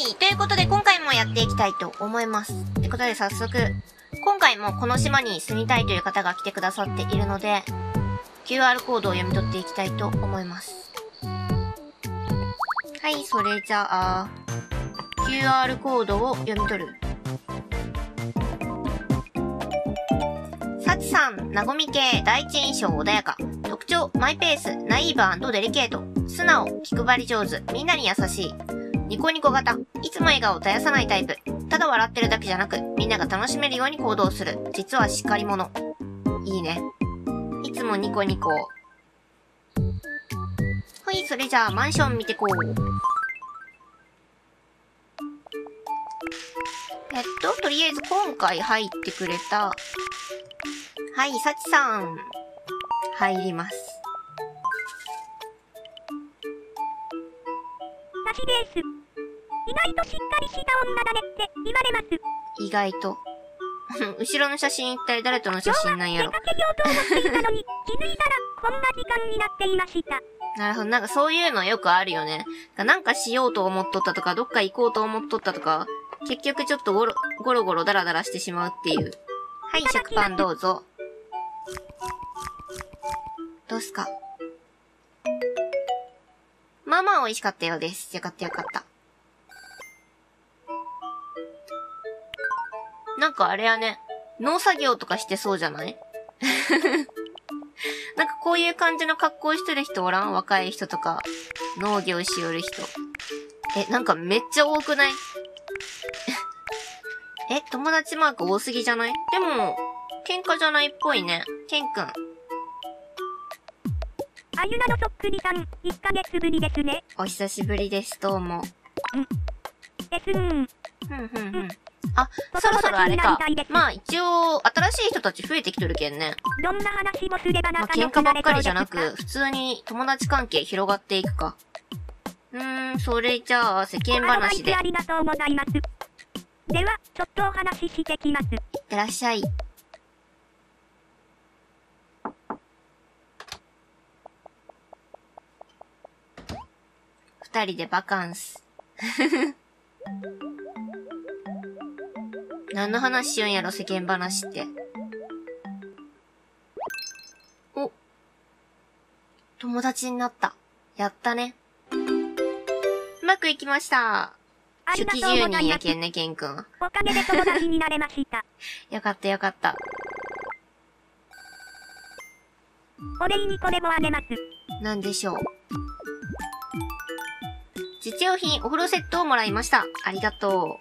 い。ということで、今回もやっていきたいと思います。ってことで、早速、今回もこの島に住みたいという方が来てくださっているので、QR コードを読み取っていきたいと思います。はい、それじゃあ、QR コードを読み取る。サチさん、なごみ系、第一印象穏やか。特徴、マイペース、ナイーブ&デリケート。素直、気配り上手、みんなに優しい。ニコニコ型、いつも笑顔を絶やさないタイプ。ただ笑ってるだけじゃなく、みんなが楽しめるように行動する。実はしっかり者。いいね。いつもニコニコ。はい、それじゃあマンション見てこう。とりあえず今回入ってくれた、はい、サチさん、入ります。 サチです。意外としっかりした女だねって言われます。 意外と。後ろの写真一体誰との写真なんやろ。 今日は出かけようと思っていたのに、気づいたらこんな時間になっていました。 なるほど。なんかそういうのよくあるよね。なんかしようと思っとったとか、どっか行こうと思っとったとか、結局ちょっとゴロゴロダラダラしてしまうっていう。はい、食パンどうぞ。どうすか？まあまあ美味しかったようです。よかったよかった。なんかあれやね、農作業とかしてそうじゃない？なんかこういう感じの格好してる人おらん？若い人とか、農業しよる人。なんかめっちゃ多くない？友達マーク多すぎじゃない？でも、喧嘩じゃないっぽいね。ケンくん。 あゆなのそっくりさん、1ヶ月ぶりですね。 お久しぶりです、どうも。あ、そろそろあれか。まあ一応、新しい人たち増えてきとるけんね。 どんな話もすれば仲喧良くなれ嘩ばっかりじゃそうですか。 なく、普通に友達関係広がっていくか。それじゃあ、世間アドバイ話で。 スありがとうございます。では、ちょっとお話ししてきます。 いってらっしゃい。二人でバカンス。何の話しよんやろ、世間話って。お。友達になった。やったね。うまくいきました。初期10人やけんね、ケンくん。 おかげで友達になれました。 よかったよかった。 お礼にこれもあげます。 なんでしょう。実用品お風呂セットをもらいました。ありがと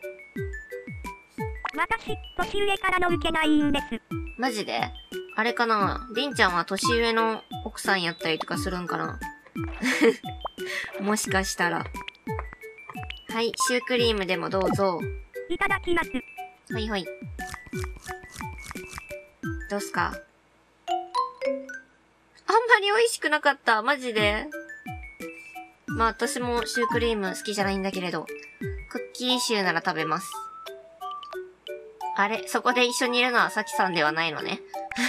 私、年上からの受けがいいんです。 う。マジで？あれかな？りんちゃんは年上の奥さんやったりとかするんかな？もしかしたら。はい、シュークリームでもどうぞ。 いただきます。 ほいほい。どうすか？あんまり美味しくなかった。マジで。まあ私もシュークリーム好きじゃないんだけれど、クッキーシューなら食べます。あれ？そこで一緒にいるのはサキさんではないのね。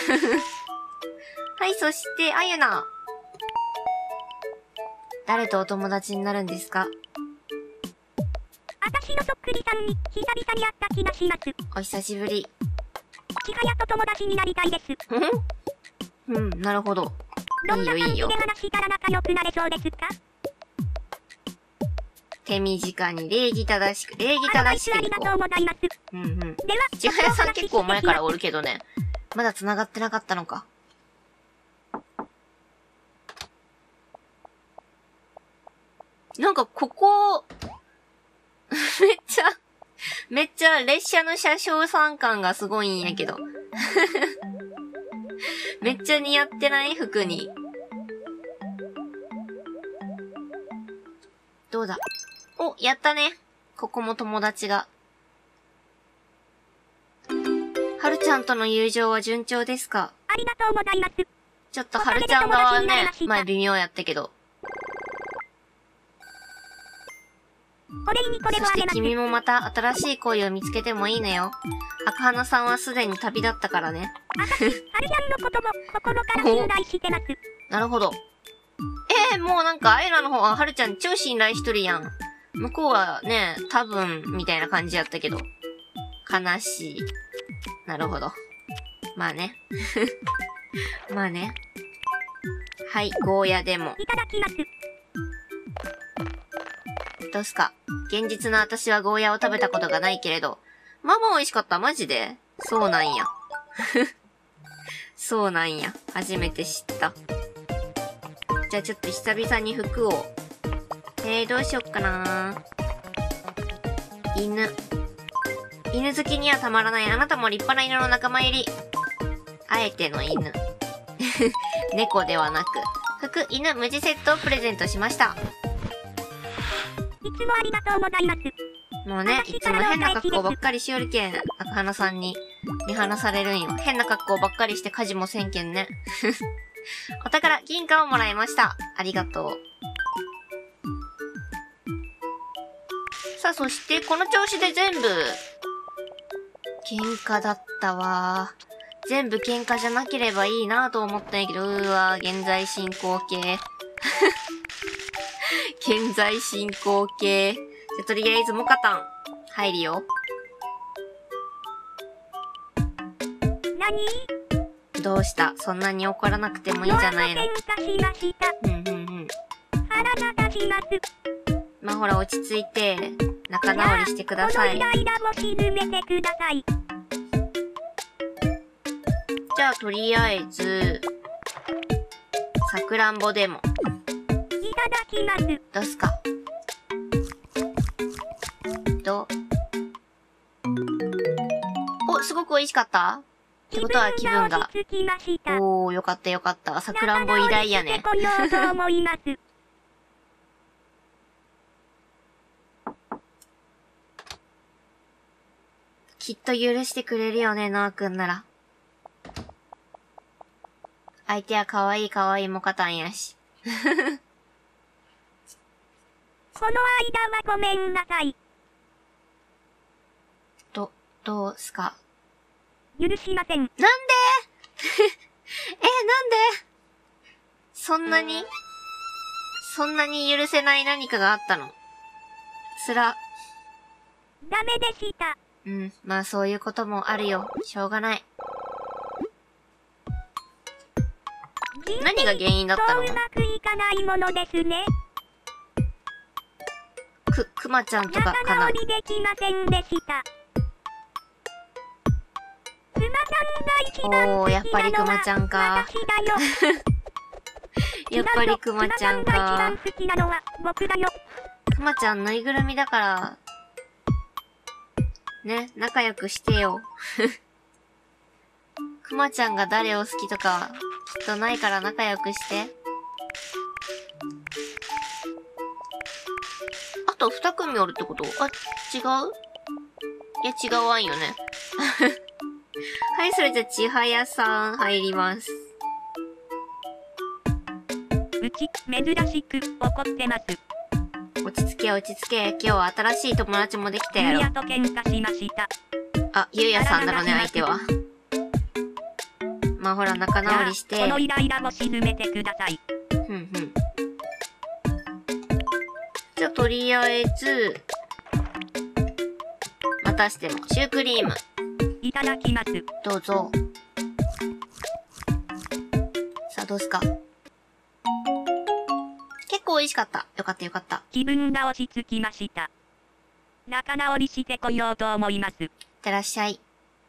はい、そして、あゆな。誰とお友達になるんですか？ 私のそっくりさんに久々に会った気がします。 お久しぶり。 ちはやと友達になりたいです。 なるほど。 どんいいよいいよな感じで。話したら仲良くなれそうですか？ 手短に礼儀正しく、礼儀アドバイスあ正しくいこりがとうございます。 う。 では、 ちはやさん結構前からおる。 るけどね。まだ繋がってなかったのか。なんかここ、めっちゃ列車の車掌さん感がすごいんやけど。めっちゃ似合ってない服に。どうだ？お、やったね。ここも友達が。はるちゃんとの友情は順調ですか？ ありがとうございます。 ちょっとはるちゃん側はね、前微妙やったけど。 お礼にこれそしてもあげます。 君もまた新しい恋を見つけてもいいのよ。赤花さんはすでに旅立ったからね。 はるちゃんのことも心から信頼してます。 なるほど。もうなんかあゆなの方ははるちゃん超信頼しとるやん。 向こうはね、多分、みたいな感じやったけど。悲しい。なるほど。まあね。まあね。はい、ゴーヤでも。 いただきます。 どうすか？現実の私はゴーヤを食べたことがないけれど。まあまあ美味しかった。マジで？そうなんや。そうなんや。初めて知った。じゃあちょっと久々に服を。どうしよっかな。犬。犬好きにはたまらない。あなたも立派な犬の仲間入り。あえての犬。猫ではなく。服、犬、無地セットをプレゼントしました。 いつもありがとうございます。 もうね、いつも変な格好ばっかりしおるけん、赤花さんに見放されるんよ。変な格好ばっかりして家事もせんけんね。お宝、銀貨をもらいました。ありがとう。さあ、そして、この調子で全部、喧嘩だったわ。全部喧嘩じゃなければいいなと思ったんやけど、現在進行形。現在進行形。じゃ、とりあえずモカタン、入るよ。 何？ どうした？そんなに怒らなくてもいいんじゃないの？ 喧嘩しました。腹が立ちます。 まあ、ほら、落ち着いて、仲直りしてください。 このイライラも沈めてください。 じゃあ、とりあえず、さくらんぼでも。 いただきます。 どうすか？お、すごく美味しかった？ってことは気分が。おー、よかったよかった。さくらんぼ偉大やね。きっと許してくれるよね、ノアくんなら。相手は可愛い可愛いモカタンやし。 この間はごめんなさい。 どうすか？ 許しません。なんでなんでそんなに許せない何かがあったの？ ダメでした。 うん、まあそういうこともあるよ。しょうがない。何が原因だったの？ うまくいかないものですね。 くまちゃんとかかな？ 仲直りできませんでした。くまちゃんが一番好きなのはおー、やっぱりくまちゃんか。 私だよ。 やっぱりくまちゃんか。 くまちゃんが一番好きなのは僕だよ。 くまちゃんぬいぐるみだから、ね、仲良くしてよ。くまちゃんが誰を好きとか、きっとないから仲良くして。あと2組おるってこと？あ、違う？いや、違うわんよね。はい、それじゃ、ちはやさん入ります。 うち、珍しく怒ってます。 落ち着け落ち着け。今日は新しい友達もできたやろ。 ゆうやと喧嘩しました。 あ、ゆうやさんだろね、相手は。まあほら、仲直りして。 このイライラも沈めてください。 じゃあ、とりあえず、またしても、シュークリーム。 いただきます。 どうぞ。さあ、どうすか？結構美味しかった。よかったよかった。 気分が落ち着きました。仲直りしてこようと思います。いってらっしゃい。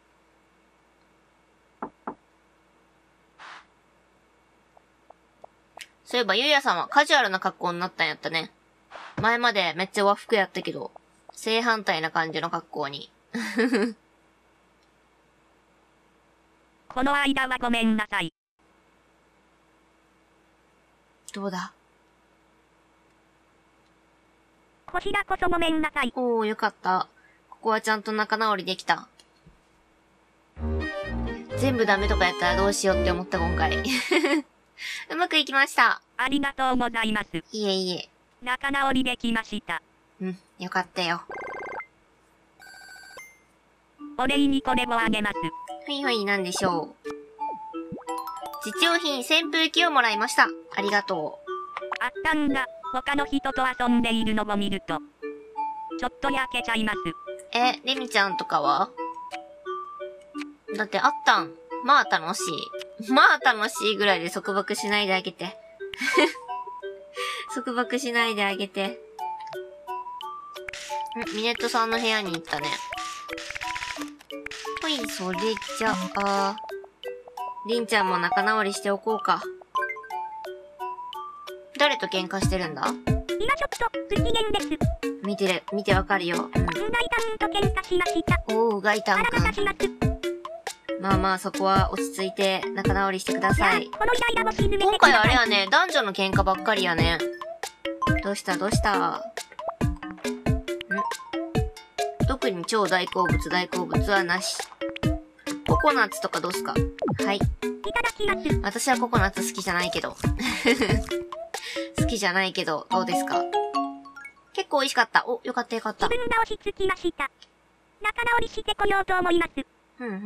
そういえば、ゆうやさんはカジュアルな格好になったんやったね。前までめっちゃ和服やったけど、正反対な感じの格好に。 この間はごめんなさい。 どうだ？ こちらこそごめんなさい。 おー、よかった。ここはちゃんと仲直りできた。全部ダメとかやったらどうしようって思った今回。うまくいきました。 ありがとうございます。 いえいえ。 仲直りできました。 うん、よかったよ。 お礼にこれをあげます。 はいはい、なんでしょう。実用品扇風機をもらいました。ありがとう。 あったんだ。他の人と遊んでいるのを見ると、 ちょっと焼けちゃいます。 レミちゃんとかは？だってあったん。まあ楽しい。まあ楽しいぐらいで束縛しないであげて。束縛しないであげて。ミネットさんの部屋に行ったね。ほい、それじゃあ、りんちゃんも仲直りしておこうか。誰と喧嘩してるんだ？ 今ちょっと不機嫌です。 見てわかるよ。 ガイタンと喧嘩しました。 おう、ガイタンくん。 あらまたします。 まあまあ、そこは落ち着いて仲直りしてください。 このイライラも沈めて今回あれやね、男女の喧嘩ばっかりやね。どうした特に超大好物はなし。ココナッツとかどうすか？はい。 いただきます。 私はココナッツ好きじゃないけど。好きじゃないけど、どうですか？結構美味しかった。お、よかった。 自分が押し付きました。仲直りしてこようと思います。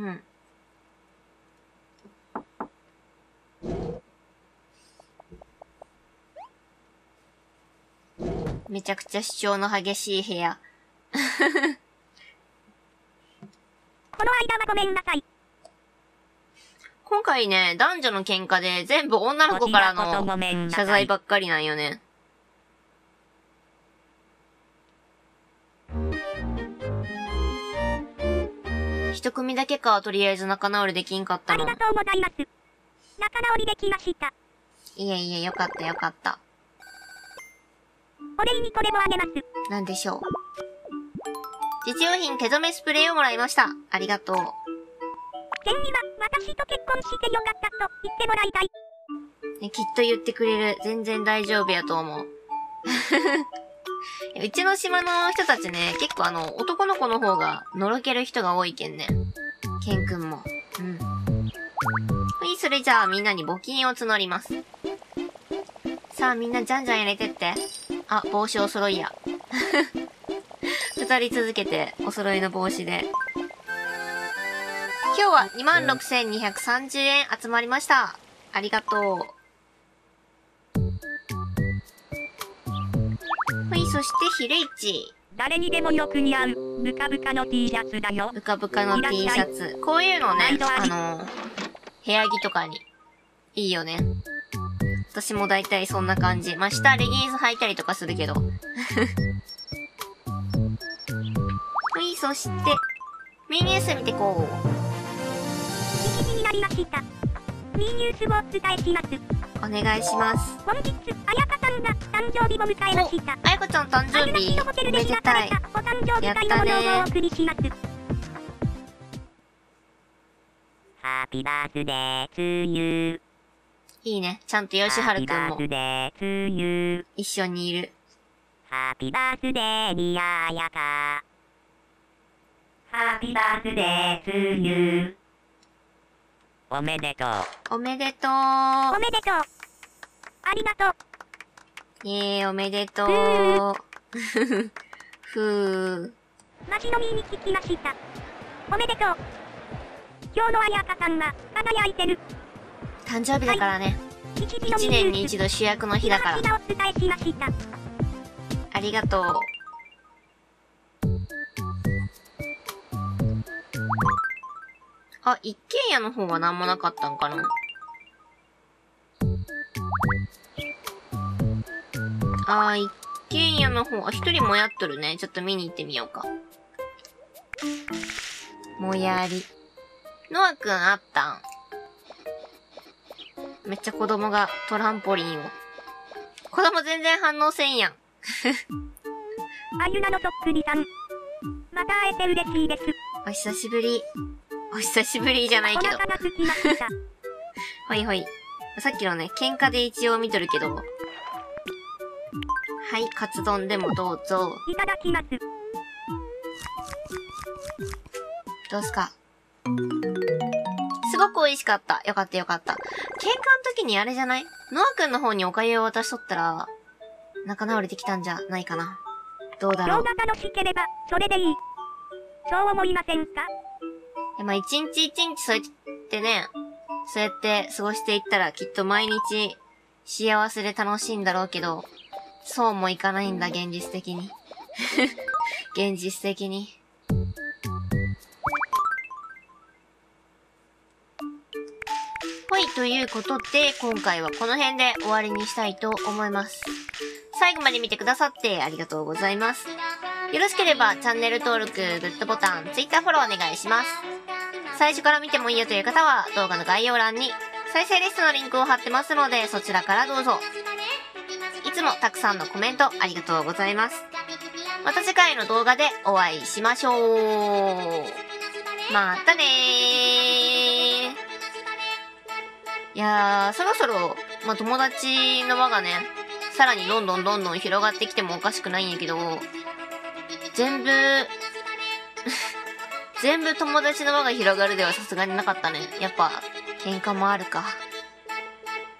めちゃくちゃ主張の激しい部屋。 この間はごめんなさい。 今回ね、男女の喧嘩で全部女の子からの謝罪ばっかりなんよね。一組だけか、とりあえず仲直りできんかったの。 ありがとうございます。仲直りできました。 いえ、よかった。 お礼にこれもあげます。 なんでしょう。実用品手染めスプレーをもらいました。ありがとう。 ケンには、私と結婚してよかったと言ってもらいたい。 ね、きっと言ってくれる。全然大丈夫やと思う。うちの島の人たちね、結構男の子の方がのろける人が多いけんね。ケンくんも。それじゃあみんなに募金を募ります。さあみんなじゃんじゃん入れてって。あ、帽子お揃いや。二人続けてお揃いの帽子で。今日は 26,230 円集まりました。ありがとう。そしてヒレイチ。 誰にでもよく似合う、ブカブカの T シャツだよ。 ブカブカの T シャツ。こういうのね、部屋着とかに、いいよね。私もだいたいそんな感じ。まあ、下レギンス履いたりとかするけど。そして、メニュース見てこう。 1時になりました。メニュースをお伝えします。 お願いします。 本日、あやかさんが誕生日を迎えました。 あやかちゃん誕生日、おめでたい。 お誕生日会の模様をお送りします。 ハッピーバースデートゥーユー。 いいね。ちゃんとヨシハルくんも一緒にいる。 ハッピーバースデーにあやか。ハッピーバースデートゥーユー。おめでとう。 おめでとう。 おめでとう。ありがとう。 おめでとう。 街飲みに聞きました。おめでとう。今日のあやかさんは輝いてる。 誕生日だからね。1年に一度主役の日だから。ありがとう。あ、一軒家の方は何もなかったんかな。一軒家の方、一人もやっとるね。ちょっと見に行ってみようか。もやり。ノアくんあったん。めっちゃ子供がトランポリンを。子供全然反応せんやん。 あゆなのそっくりさん。また会えて嬉しいです。 お久しぶり。お久しぶりじゃないけど。 お腹が空きました。 ほいほい。さっきのね、喧嘩で一応見とるけど。はい、カツ丼でもどうぞ。 いただきます。 どうすか？すごく美味しかった。よかった。喧嘩の時にあれじゃない？ノアくんの方にお粥を渡しとったら、仲直りできたんじゃないかな。どうだろう。 今日が楽しければ、それでいい。そう思いませんか？ まあ、一日一日そうやってね、そうやって過ごしていったらきっと毎日幸せで楽しいんだろうけど、そうもいかないんだ、現実的に。 現実的に。はい、ということで、今回はこの辺で終わりにしたいと思います。最後まで見てくださってありがとうございます。よろしければチャンネル登録、グッドボタン、Twitter フォローお願いします。最初から見てもいいよという方は動画の概要欄に再生リストのリンクを貼ってますのでそちらからどうぞ。いつもたくさんのコメントありがとうございます。また次回の動画でお会いしましょう。またねー。いやー、そろそろ、友達の輪がね、さらにどんどん広がってきてもおかしくないんやけど、全部友達の輪が広がるではさすがになかったね。やっぱ、喧嘩もあるか。